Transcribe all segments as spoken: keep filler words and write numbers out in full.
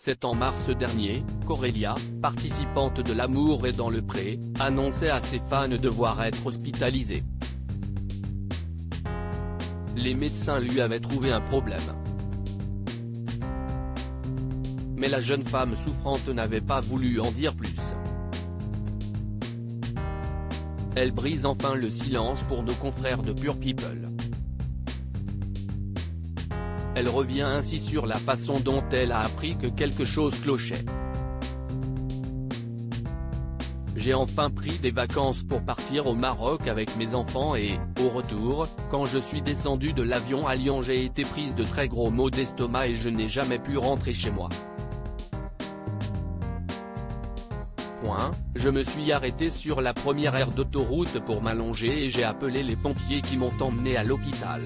C'est en mars dernier, qu'Aurélia, participante de L'amour est dans le pré, annonçait à ses fans devoir être hospitalisée. Les médecins lui avaient trouvé un problème. Mais la jeune femme souffrante n'avait pas voulu en dire plus. Elle brise enfin le silence pour nos confrères de Pure People. Elle revient ainsi sur la façon dont elle a appris que quelque chose clochait. J'ai enfin pris des vacances pour partir au Maroc avec mes enfants et, au retour, quand je suis descendue de l'avion à Lyon, j'ai été prise de très gros maux d'estomac et je n'ai jamais pu rentrer chez moi. Point. Je me suis arrêté sur la première aire d'autoroute pour m'allonger et j'ai appelé les pompiers qui m'ont emmené à l'hôpital.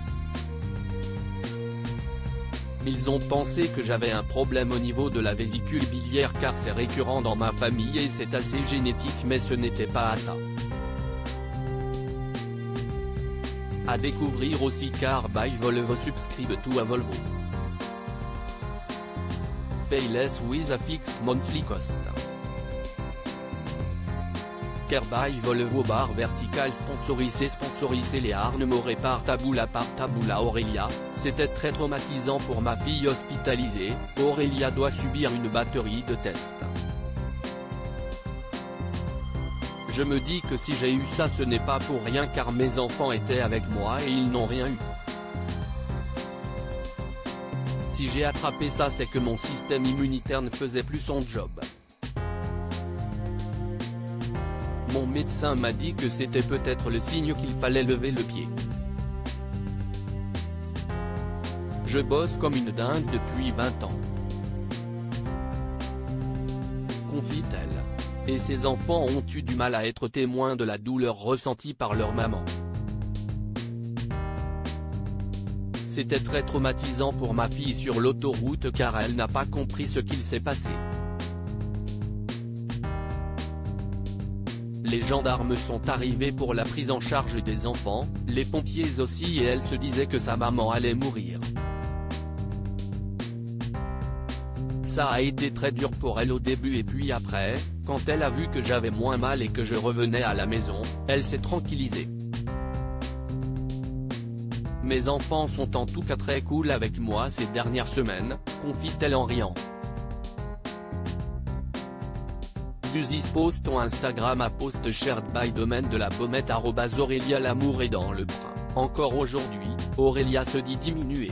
Ils ont pensé que j'avais un problème au niveau de la vésicule biliaire car c'est récurrent dans ma famille et c'est assez génétique, mais ce n'était pas à ça. À découvrir aussi car by Volvo subscribe to a Volvo. Pay less with a fixed monthly cost. Car by Volvo barre verticale sponsorisé sponsorisé les Arnes par Taboula par Taboula Aurélia, c'était très traumatisant pour ma fille hospitalisée. Aurélia doit subir une batterie de tests. Je me dis que si j'ai eu ça, ce n'est pas pour rien car mes enfants étaient avec moi et ils n'ont rien eu. Si j'ai attrapé ça, c'est que mon système immunitaire ne faisait plus son job. Mon médecin m'a dit que c'était peut-être le signe qu'il fallait lever le pied. Je bosse comme une dingue depuis vingt ans. Confie-t-elle. Et ses enfants ont eu du mal à être témoins de la douleur ressentie par leur maman. C'était très traumatisant pour ma fille sur l'autoroute car elle n'a pas compris ce qu'il s'est passé. Les gendarmes sont arrivés pour la prise en charge des enfants, les pompiers aussi, et elle se disait que sa maman allait mourir. Ça a été très dur pour elle au début et puis après, quand elle a vu que j'avais moins mal et que je revenais à la maison, elle s'est tranquillisée. Mes enfants sont en tout cas très cool avec moi ces dernières semaines, confie-t-elle en riant. This post on Instagram a post shared by domaine de la Baumette arobase Aurélia L'amour est dans le brin. Encore aujourd'hui, Aurélia se dit diminuée.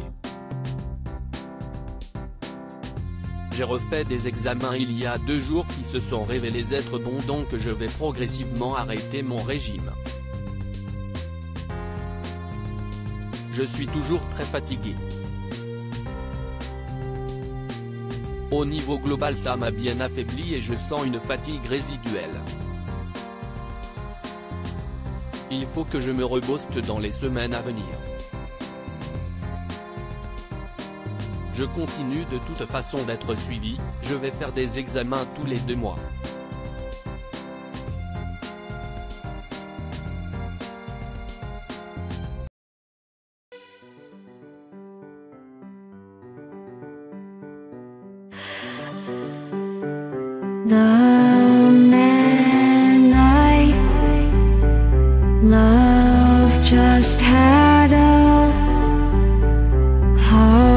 J'ai refait des examens il y a deux jours qui se sont révélés être bons, donc je vais progressivement arrêter mon régime. Je suis toujours très fatigué. Au niveau global, ça m'a bien affaibli et je sens une fatigue résiduelle. Il faut que je me rebooste dans les semaines à venir. Je continue de toute façon d'être suivi, je vais faire des examens tous les deux mois. The man I love just had a heart